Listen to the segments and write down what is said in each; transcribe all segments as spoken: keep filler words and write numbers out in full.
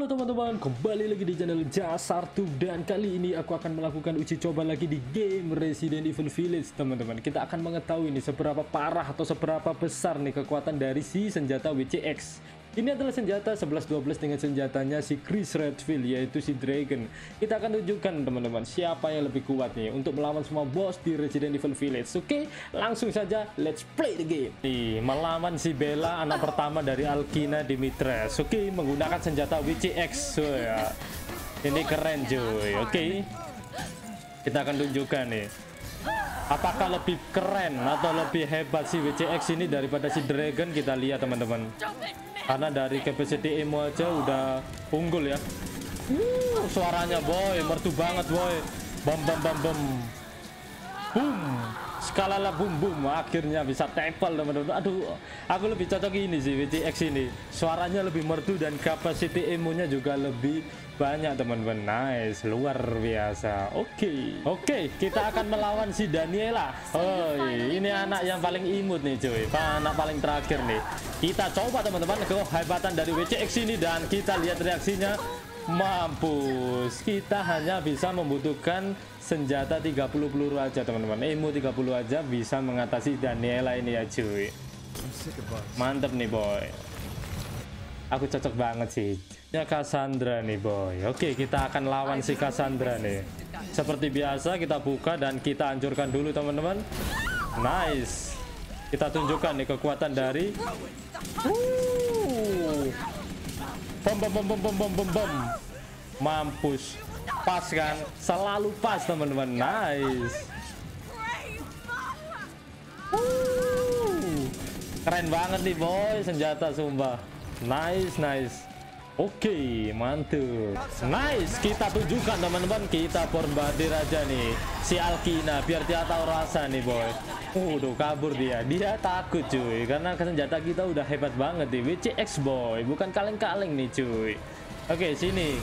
Halo teman-teman, kembali lagi di channel Jasartub. Dan kali ini aku akan melakukan uji coba lagi di game Resident Evil Village. Teman-teman, kita akan mengetahui nih seberapa parah atau seberapa besar nih kekuatan dari si senjata W C X. Ini adalah senjata sebelas dua belas dengan senjatanya si Chris Redfield, yaitu si Dragon. Kita akan tunjukkan teman-teman siapa yang lebih kuat nih untuk melawan semua boss di Resident Evil Village. Oke, langsung saja let's play the game. Nih, melawan si Bella, anak pertama dari Alkina Dimitrescu. Oke, menggunakan senjata W C X. So, ya. Ini keren cuy. Oke, kita akan tunjukkan nih apakah lebih keren atau lebih hebat si W C X ini daripada si Dragon. Kita lihat teman-teman, karena dari capacity emo aja udah unggul ya. uh, Suaranya boy, merdu banget boy. Bam bam bam bam. Boom, skalala boom boom. Akhirnya bisa tempel teman-teman. Aduh, aku lebih cocok ini sih W C X ini. Suaranya lebih merdu dan capacity emonya juga lebih banyak teman-teman. Nice, luar biasa. Oke, okay. Oke, okay, kita akan melawan si Daniela. Oh, ini anak yang paling imut nih cuy, anak paling terakhir nih. Kita coba teman-teman kehebatan dari W C X ini dan kita lihat reaksinya. Mampus, kita hanya bisa membutuhkan senjata tiga puluh peluru aja teman-teman. Emo tiga puluh aja bisa mengatasi Daniela ini ya cuy. Mantep nih boy. Aku cocok banget sih. Ya Cassandra nih boy. Oke, kita akan lawan si Cassandra nih. Seperti biasa kita buka dan kita hancurkan dulu teman-teman. Nice. Kita tunjukkan nih kekuatan dari uh. Bom bom bom bom bom bom bom bom. Mampus. Pas kan? Selalu pas teman-teman. Nice. uh. Keren banget nih boy senjata sumpah. Nice nice. Oke, okay, mantul. Nice, kita tunjukkan teman-teman, kita bombardir aja nih si Alkina biar dia tahu rasa nih boy. Uh, tuh kabur dia. Dia takut cuy, karena senjata kita udah hebat banget nih. W C X boy, bukan kaleng-kaleng nih cuy. Oke, okay, sini.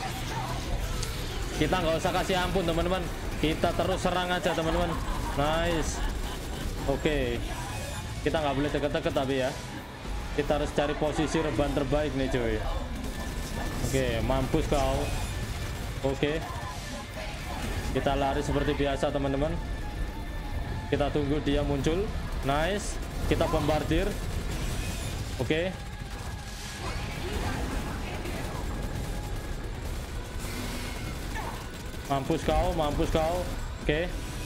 Kita nggak usah kasih ampun teman-teman. Kita terus serang aja teman-teman. Nice. Oke. Okay. Kita nggak boleh deket-deket tapi ya. Kita harus cari posisi reban terbaik nih cuy. Oke, mampus kau. Oke, kita lari seperti biasa teman-teman. Kita tunggu dia muncul. Nice, kita bombardir. Oke, mampus kau, mampus kau. Oke,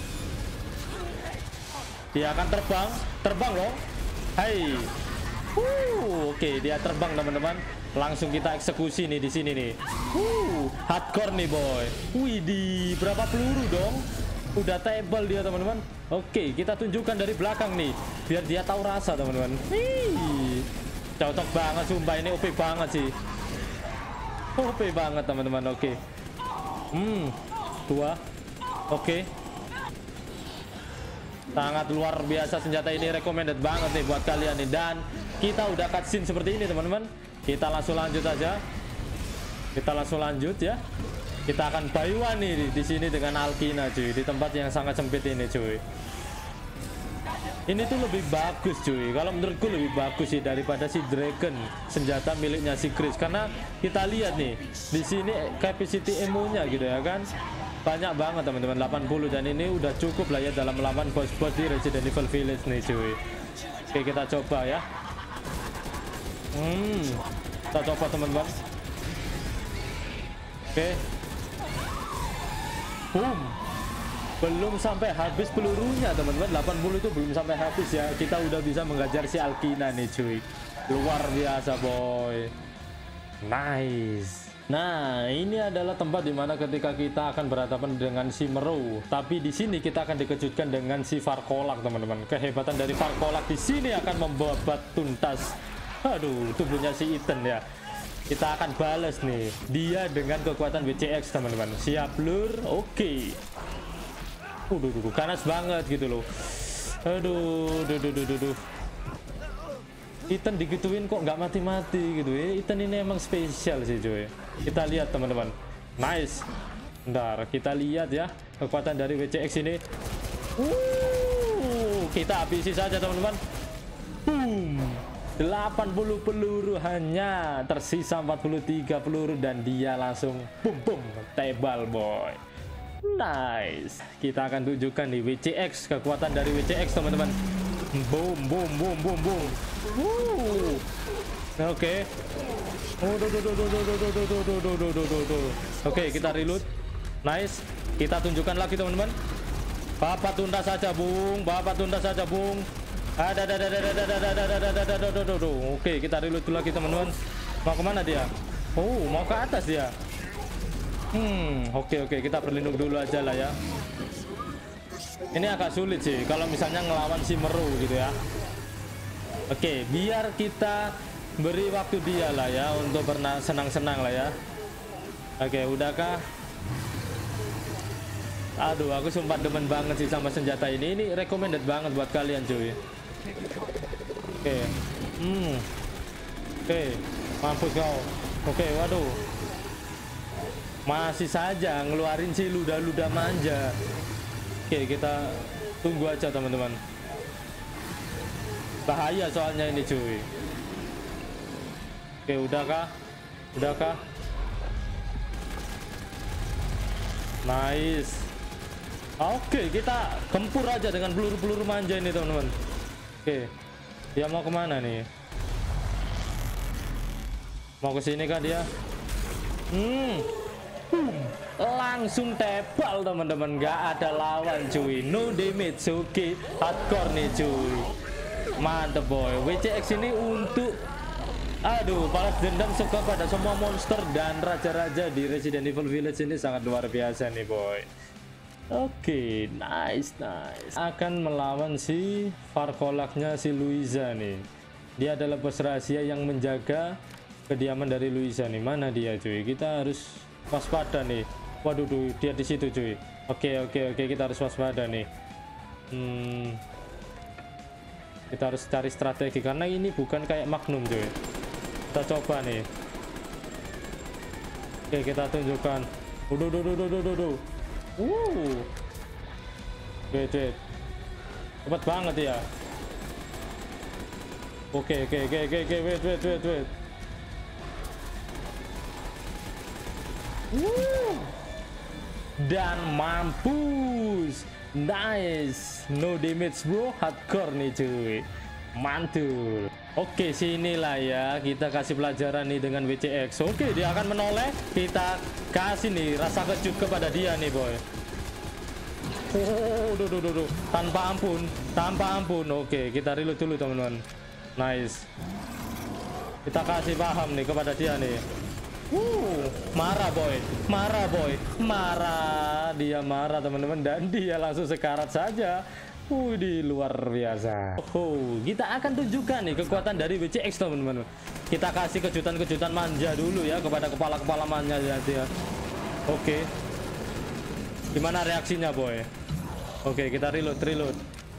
dia akan terbang, terbang loh. Hai. Uh, oke, okay, dia terbang teman-teman. Langsung kita eksekusi nih di sini nih. Uh, hardcore nih boy. Wih, di berapa peluru dong? Udah tebal dia teman-teman. Oke, okay, kita tunjukkan dari belakang nih, biar dia tahu rasa teman-teman. Cocok banget sumpah, ini O P banget sih. O P banget teman-teman. Oke. Okay. Hmm, dua. Oke. Okay. Sangat luar biasa senjata ini, recommended banget nih buat kalian nih. Dan kita udah cutscene seperti ini teman-teman. Kita langsung lanjut aja. Kita langsung lanjut ya. Kita akan bayuan nih di sini dengan Alkina cuy, di tempat yang sangat sempit ini cuy. Ini tuh lebih bagus cuy. Kalau menurutku lebih bagus sih daripada si Dragon, senjata miliknya si Chris. Karena kita lihat nih di sini capacity emonya gitu ya kan. Banyak banget teman-teman, delapan puluh, dan ini udah cukup lah ya dalam melawan bos-bos di Resident Evil Village nih cuy. Oke, kita coba ya. Hmm, kita coba teman-teman. Oke. Boom. Belum sampai habis pelurunya teman-teman, delapan puluh itu belum sampai habis ya. Kita udah bisa mengajar si Alkina nih cuy. Luar biasa boy. Nice. Nah, ini adalah tempat dimana ketika kita akan berhadapan dengan si Meru. Tapi di sini kita akan dikejutkan dengan si Varkolak teman-teman. Kehebatan dari Varkolak di sini akan membabat tuntas, aduh, tubuhnya si Ethan ya. Kita akan balas nih dia dengan kekuatan W C X teman-teman. Siap lur. Oke. Udah, udah, ganas banget gitu loh. Aduh, duh, duh, duh, duh, duh. Ethan digituin kok nggak mati-mati gitu ya. Ethan ini emang spesial sih cuy. Kita lihat teman-teman. Nice. Bentar, kita lihat ya kekuatan dari W C X ini. Uh, kita habisi saja teman-teman. Boom. delapan puluh peluru, hanya tersisa empat puluh tiga peluru dan dia langsung bum bum tebal boy. Nice. Kita akan tunjukkan nih W C X, kekuatan dari W C X teman-teman. Boom boom boom boom boom. Oke. Oke, kita reload. Nice. Kita tunjukkan lagi teman-teman. Bapak tunda saja, Bung. Bapak tunda saja, Bung. Ada ada ada ada ada ada ada ada ada ada. Oke, kita reload lagi teman-teman. Mau kemana dia? Oh, mau ke atas dia. Hmm, oke oke, kita berlindung dulu aja lah ya. Ini agak sulit sih kalau misalnya ngelawan si Meru gitu ya. Oke, biar kita beri waktu dia lah ya untuk pernah senang-senang lah ya. Oke, udahkah? Aduh, aku sumpah demen banget sih sama senjata ini. Ini recommended banget buat kalian cuy. Oke. Hmm. Oke, mampus kau. Oke, waduh. Masih saja ngeluarin si luda-luda manja. Oke, kita tunggu aja teman-teman. Bahaya soalnya ini cuy. Oke, udahkah? Udahkah? Nice. Oke, kita gempur aja dengan peluru-peluru manja ini teman-teman. Oke, dia mau kemana nih? Mau ke sini kah dia? Hmm. Langsung tebal teman-teman, nggak ada lawan cuy, no damage. Oke, hardcore nih cuy, mantep boy. W C X ini untuk aduh balas dendam suka pada semua monster dan raja-raja di Resident Evil Village ini sangat luar biasa nih boy. Oke, nice nice. Akan melawan si Varkolaknya si Luiza nih. Dia adalah bos rahasia yang menjaga kediaman dari Luiza nih. Mana dia cuy? Kita harus waspada nih. Waduh, duh, dia di situ cuy. Oke oke oke, kita harus waspada nih. Hmm, kita harus cari strategi karena ini bukan kayak Magnum cuy. Kita coba nih. Oke, kita tunjukkan. Waduh duh duh duh duh duh duh. Uh. Wait wait. Cepat banget ya. Oke oke oke oke oke, wait wait wait wait. Woo. Dan mampus. Nice, no damage bro, hardcore nih cuy, mantul. Oke, sinilah ya kita kasih pelajaran nih dengan W C X. Oke, dia akan menoleh, kita kasih nih rasa kejut kepada dia nih boy. Oh, duh, duh, duh, duh. Tanpa ampun, tanpa ampun. Oke, kita reload dulu teman-teman. Nice, kita kasih paham nih kepada dia nih. Uh, marah boy, marah boy, marah. Dia marah teman-teman dan dia langsung sekarat saja. Uh, di luar biasa. Oh, kita akan tunjukkan nih kekuatan dari W C X teman-teman. Kita kasih kejutan-kejutan manja dulu ya kepada kepala-kepala manja dia. Oke, gimana reaksinya boy? Oke, kita reload, reload.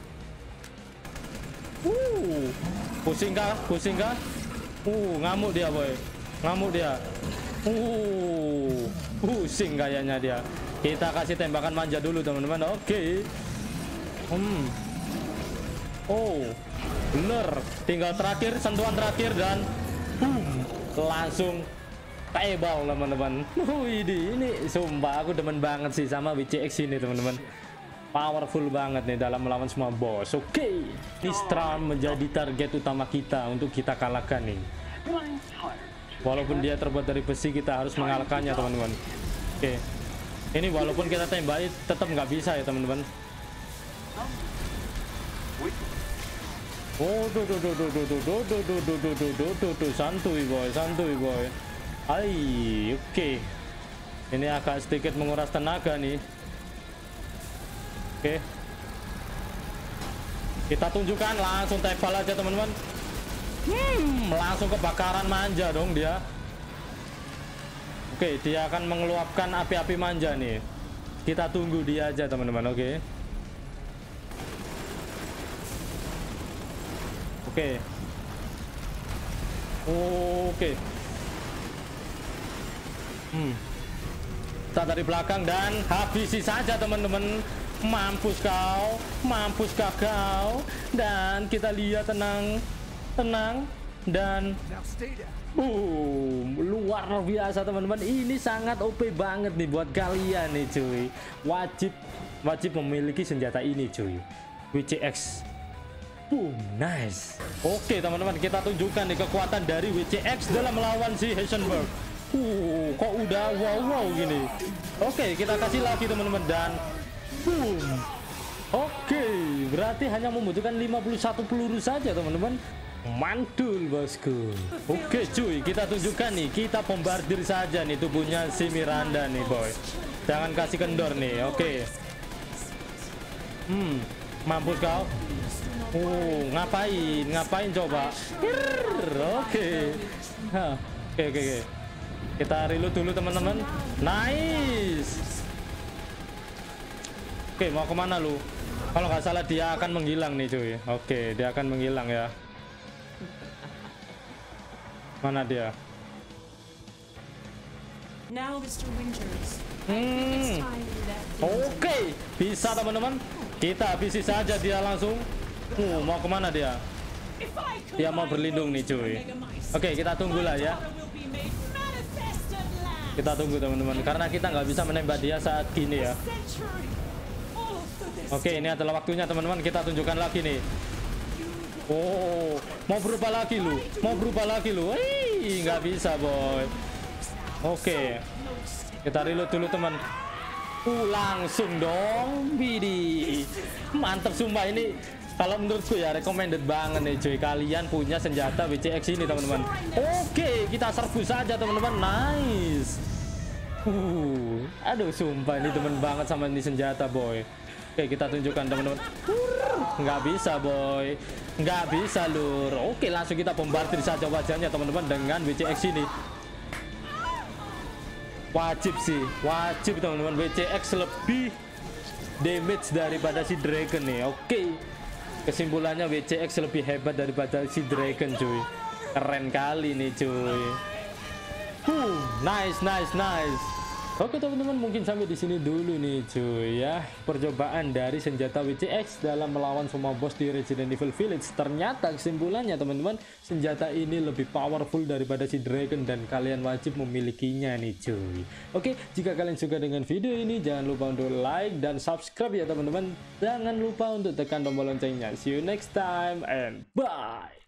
Uh, pusing kah? Pusing kah? Uh, ngamuk dia boy. Ngamuk dia. Uh, pusing kayaknya dia. Kita kasih tembakan manja dulu teman-teman. Oke. Okay. Hmm. Oh, bener. Tinggal terakhir, sentuhan terakhir dan boom, langsung tebal teman-teman. Wih, ini sumpah aku demen banget sih sama W C X ini teman-teman. Powerful banget nih dalam melawan semua bos. Oke. Okay. Nistra menjadi target utama kita untuk kita kalahkan nih. Walaupun dia terbuat dari besi, kita harus mengalahkannya teman-teman. Oke, ini walaupun kita tembaki tetap nggak bisa ya teman-teman. Oh, do do do do do do do do do do do do do do santuy boy, santuy boy. Hai, oke. Ini agak sedikit menguras tenaga nih. Oke, kita tunjukkan langsung tebal aja teman-teman. Hmm, langsung kebakaran manja dong dia. Oke, dia akan mengeluapkan api-api manja nih. Kita tunggu dia aja teman-teman. Oke. Oke. Oke. Hmm. Kita dari belakang dan habisi saja teman-teman. Mampus kau, mampus kau. Dan kita lihat tenang. Tenang, Dan uh, luar biasa teman-teman, ini sangat O P banget nih buat kalian nih cuy. Wajib wajib memiliki senjata ini cuy, W C X. Boom, nice. Oke teman-teman, kita tunjukkan nih kekuatan dari W C X dalam melawan si Heisenberg. Uh, kok udah wow wow gini. Oke, kita kasih lagi teman-teman, dan boom. Oke, berarti hanya membutuhkan lima puluh satu peluru saja teman-teman. Mantul bosku. Oke cuy, kita tunjukkan nih, kita bombardir saja nih tubuhnya si Miranda nih boy. Jangan kasih kendor nih. Oke. Hmm, mampus kau. Oh, ngapain? Ngapain coba? Oke. Hah. Oke oke oke. Kita reload dulu teman-teman. Nice. Oke, mau kemana lu? Kalau nggak salah dia akan menghilang nih cuy. Oke, dia akan menghilang ya. Mana dia? Now, Mister Winters. Hmm. Oke, okay. Bisa teman-teman. Kita habisi saja dia langsung. Uh, mau kemana dia? Dia mau berlindung nih cuy. Oke, okay, kita tunggulah ya. Kita tunggu teman-teman, karena kita nggak bisa menembak dia saat gini ya. Oke, okay, ini adalah waktunya teman-teman. Kita tunjukkan lagi nih. Oh, mau berubah lagi lu, mau berubah lagi lu. Wih, nggak bisa boy. Oke, kita reload dulu teman. Uh, langsung dong, Bidi. Mantap sumpah ini. Kalau menurutku ya recommended banget nih cuy. Kalian punya senjata W C X ini teman-teman. Oke, kita serbu saja teman-teman. Nice. Uh, aduh sumpah ini temen banget sama ini senjata boy. Oke, kita tunjukkan teman-teman. Nggak bisa boy, nggak bisa lur. Oke, langsung kita bombardir saja wajahnya teman-teman dengan W C X ini. Wajib sih, wajib teman-teman. W C X lebih damage daripada si Dragon nih. Oke, kesimpulannya W C X lebih hebat daripada si Dragon cuy. Keren kali nih cuy. Uh, nice nice nice. Oke teman-teman, mungkin sampai di sini dulu nih cuy ya, percobaan dari senjata W C X dalam melawan semua bos di Resident Evil Village. Ternyata kesimpulannya teman-teman, senjata ini lebih powerful daripada si Dragon dan kalian wajib memilikinya nih cuy. Oke, jika kalian suka dengan video ini jangan lupa untuk like dan subscribe ya teman-teman. Jangan lupa untuk tekan tombol loncengnya. See you next time and bye.